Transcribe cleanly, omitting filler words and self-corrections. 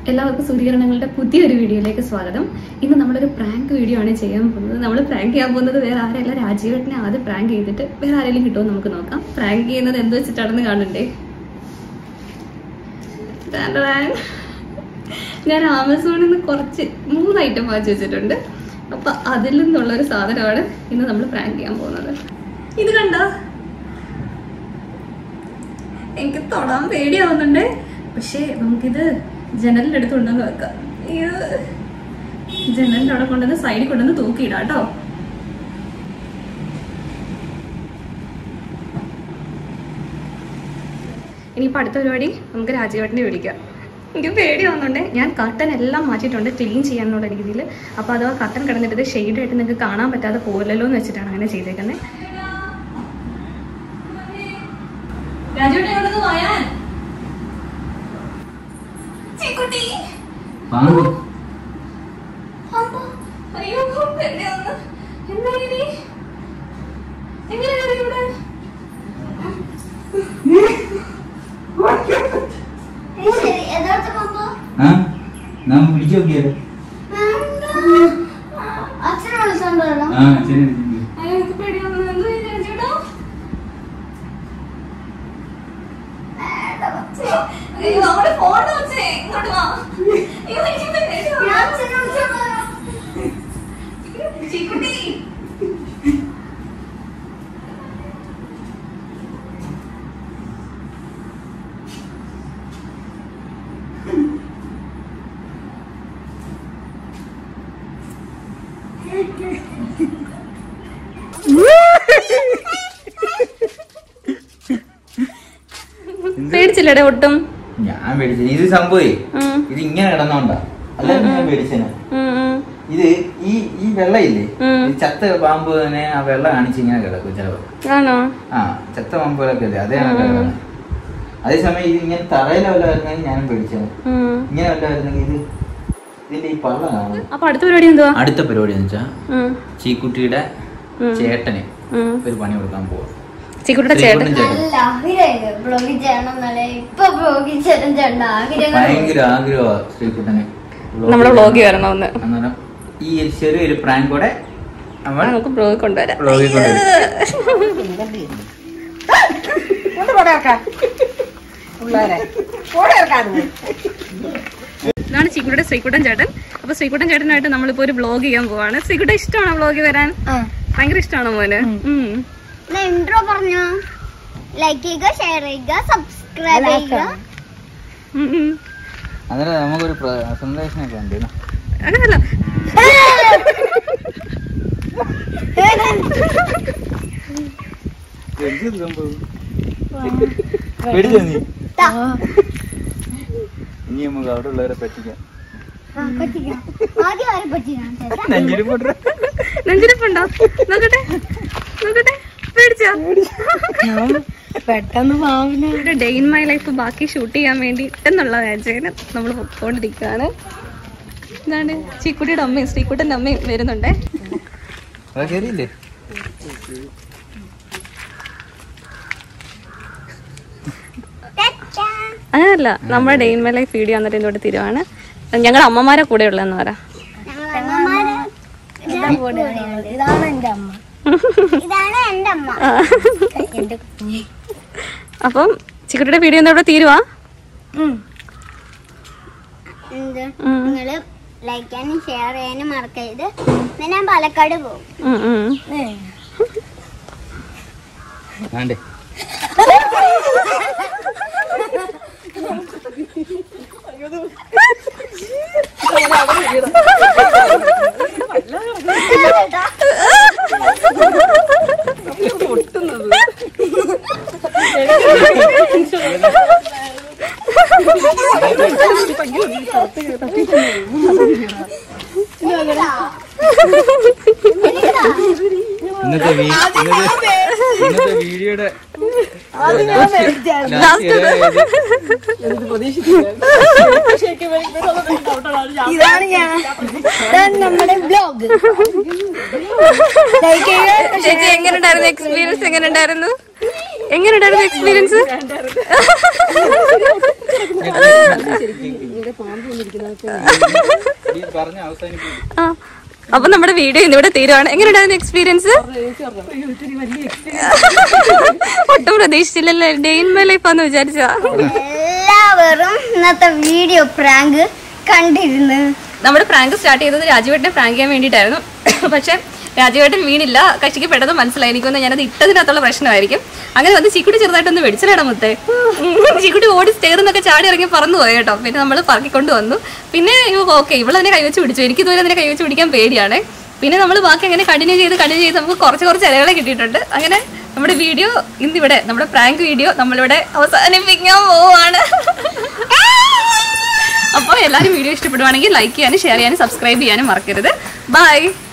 എല്ലാവർക്കും സൂര്യകിരണങ്ങളുടെ പുതിയൊരു വീഡിയോയിലേക്ക് സ്വാഗതം. ഇന്ന് നമ്മളൊരു പ്രാങ്ക് വീഡിയോ ആണ് ചെയ്യാൻ പോകുന്നത്. നമ്മൾ പ്രാങ്ക് ചെയ്യാൻ പോകുന്നത് വേറെ ആരെയല്ല, രാജീവേട്ടനെ ആദ്യം പ്രാങ്ക് ചെയ്തിട്ട് വേറെ ആരെങ്കിലും കിട്ടുമോ നമുക്ക് നോക്കാം. പ്രാങ്ക് ചെയ്യുന്നത് എന്ത് വെച്ചിട്ടാണെന്ന് കാണണ്ടേ. ഞാൻ ആമസോണിൽ നിന്ന് കുറച്ച് 3 ഐറ്റം വാങ്ങിച്ചു വെച്ചിട്ടുണ്ട്. അപ്പൊ അതിൽ നിന്നുള്ളൊരു സാധനമാണ് ഇന്ന് നമ്മൾ പ്രാങ്ക് ചെയ്യാൻ പോകുന്നത്. ഇത് കണ്ടോ, എനിക്ക് തൊടാൻ പേടിയാവുന്നുണ്ട്. പക്ഷെ നമുക്കിത് ജനലിന്റെ അടുത്ത് കൊണ്ടുവന്ന് വെക്കാം. ജനലിന്റെ അവിടെ കൊണ്ടുവന്ന് സൈഡിൽ കൊണ്ടുവന്ന് തൂക്കിയിടാം കേട്ടോ. ഇനിയിപ്പോൾ അടുത്ത പരിപാടി നമുക്ക് രാജീവേട്ടനെ വിളിക്കാം. എനിക്ക് പേടിയാവുന്നുണ്ട്. ഞാൻ കർട്ടൻ എല്ലാം മാറ്റിയിട്ടുണ്ട് ക്ലീൻ ചെയ്യാനുള്ള രീതിയിൽ. അപ്പോൾ അഥവാ കർട്ടൻ കിടന്നിട്ട് ഷെയ്ഡായിട്ട് നിങ്ങൾക്ക് കാണാൻ പറ്റാതെ പോലല്ലോ എന്ന് വെച്ചിട്ടാണ് അങ്ങനെ ചെയ്തേക്കുന്നത്. പേടിച്ചില്ലടേ ഒട്ടും. ഞാൻ പേടിച്ചു. ഇത് സംഭവേ ഇത് ഇങ്ങനെ കിടന്നോണ്ടാ, അല്ല ഞാൻ പേടിച്ചേനെ. ഇത് ഈ വെള്ളയില്ലേ, ചത്ത പാമ്പ് തന്നെ ആ വെള്ളം കാണിച്ച് ഇങ്ങനെ കിടക്കും ചിലപ്പോ. ആ ചത്ത പാമ്പുകളൊക്കെ അല്ലേ, അതേ കിടക്കുന്നത്. അതേസമയം ഇത് ഇങ്ങനെ തറയിലെ വല്ലതായിരുന്നെങ്കിൽ ഞാനും പേടിച്ചേനെ. ഇങ്ങനെ വല്ലതായിരുന്നെങ്കിൽ ഇത് ഇതിന്റെ ഈ പള്ള കാണും. അടുത്ത പരിപാടി എന്ന് വെച്ചാ ചീക്കുട്ടിയുടെ ചേട്ടന് ഒരു പണി കൊടുക്കാൻ പോവാ. ഭയങ്കര ആഗ്രഹമാ ശ്രീകുട്ടന് നമ്മളെ വ്ളോഗിൽ വരണമെന്ന്. ഈ ചെറിയൊരു പ്രാങ്ക് കൂടെ നമുക്ക് വ്ളോഗിൽ കൊണ്ടുവരാം. ഇതാണ് ചീക്കുട്ടിയുടെ ശ്രീകുട്ടൻ ചേട്ടൻ. അപ്പൊ ശ്രീകുട്ടൻ ചേട്ടനായിട്ട് നമ്മളിപ്പോ ഒരു വ്ളോഗ് ചെയ്യാൻ പോവാണ്. ശ്രീകുട്ടൻ ഇഷ്ടമാണോ വ്ളോഗിൽ വരാൻ? ഭയങ്കര ഇഷ്ടമാണോ മോന്? ഇൻട്രോ പറഞ്ഞു. ലൈക്ക് ചെയ്യുക, ഷെയർ ചെയ്യുക, സബ്സ്ക്രൈബ് ചെയ്യുക. അന്നേരം നമുക്കൊരു പ്രസന്റേഷനൊക്കെ ഉണ്ട്. അങ്ങനല്ല, ഇനി നമുക്ക് അവിടെ ഉള്ളവരെ പറ്റിക്കാം. നെഞ്ചിരിപ്പുണ്ടോ? നോക്കട്ടെ നോക്കട്ടെ. പേടിച്ചോ? പെട്ടെന്ന് ഡേ ഇൻ മൈ ലൈഫ് ബാക്കി ഷൂട്ട് ചെയ്യാൻ വേണ്ടി എന്നുള്ള വ്യാജേന നമ്മൾ പൊക്കോണ്ടിരിക്കുകയാണ്. ഇതാണ് ചീക്കുട്ടിയുടെ അമ്മയും ശ്രീകുട്ടന്റെ അമ്മയും വരുന്നുണ്ടേ. അങ്ങനല്ല, നമ്മുടെ day in my life video വന്നിട്ട് ഇതോടെ തീരുവാണ്. ഞങ്ങളുടെ അമ്മമാരെ കൂടെ ഉള്ളതെന്ന് പറ. ഇതാണ് എന്റെ അമ്മ. അപ്പം ചിക്കുട്ടിയുടെ വീഡിയോ ഇവിടെ തീരുവാ. നിങ്ങള് ലൈക്ക് ചെയ്യാനും ഷെയർ ചെയ്യാനും മറക്കരുത്. ഞാൻ പാലക്കാട് പോകും. ഇന്നത്തെ വീഡിയോയുടെ ഇതാണ് നമ്മുടെ ബ്ലോഗ്. ചേച്ചി എങ്ങനെയുണ്ടായിരുന്നു? എക്സ്പീരിയൻസ് എങ്ങനെയുണ്ടായിരുന്നു? എങ്ങനെയുണ്ടായിരുന്നു എക്സ്പീരിയൻസ്? അപ്പൊ നമ്മുടെ വീഡിയോ ഇന്നിവിടെ തീരുവാണ്. എങ്ങനെയുണ്ടായിരുന്നു എക്സ്പീരിയൻസ്? ഒട്ടും പ്രതീക്ഷിച്ചില്ലല്ലോ. ഡേ ഇൻ മൈ ലൈഫ് ആന്ന് വിചാരിച്ചാ. എല്ലാവരും ഇന്നത്തെ വീഡിയോ പ്രാങ്ക് കണ്ടിരുന്നു. നമ്മുടെ പ്രാങ്ക് സ്റ്റാർട്ട് ചെയ്തത് രാജുവേട്ടനെ പ്രാങ്ക് ചെയ്യാൻ വേണ്ടിയിട്ടായിരുന്നു. പക്ഷെ രാജുവേട്ടൻ വീണില്ല. കക്ഷിക്ക് പെട്ടെന്ന് മനസ്സിലായി. എനിക്കൊന്ന് ഞാനത് ഇട്ടതിനകത്തുള്ള പ്രശ്നമായിരിക്കും. അങ്ങനെ വന്ന് ചീക്കുട്ടി ചെറുതായിട്ടൊന്ന് വെടിച്ചിടാം മുത്തേ. ചീക്കുട്ടി ഓടി സ്റ്റെയറിന്നൊക്കെ ചാടി ഇറങ്ങി പറന്നു പോയി കേട്ടോ. പിന്നെ നമ്മൾ പറക്കിക്കൊണ്ട് വന്നു. പിന്നെ ഓക്കെ ഇവളെ തന്നെ കൈവച്ച് പിടിച്ചു. എനിക്ക് ഇതുവരെ അതിനെ കൈവച്ച് പിടിക്കാൻ പേടിയാണ്. പിന്നെ നമ്മൾ ബാക്കി അങ്ങനെ കണ്ടിന്യൂ ചെയ്ത് നമുക്ക് കുറച്ച് ഇലകളെ കിട്ടിയിട്ടുണ്ട്. അങ്ങനെ നമ്മുടെ വീഡിയോ ഇന്നിവിടെ നമ്മുടെ പ്രാങ്ക് വീഡിയോ നമ്മളിവിടെ അവസാനിപ്പിക്കാൻ പോവാണ്. അപ്പോൾ എല്ലാവരും വീഡിയോ ഇഷ്ടപ്പെടുവാണെങ്കിൽ ലൈക്ക് ചെയ്യാനും ഷെയർ ചെയ്യാനും സബ്സ്ക്രൈബ് ചെയ്യാനും മറക്കരുത്. ബൈ.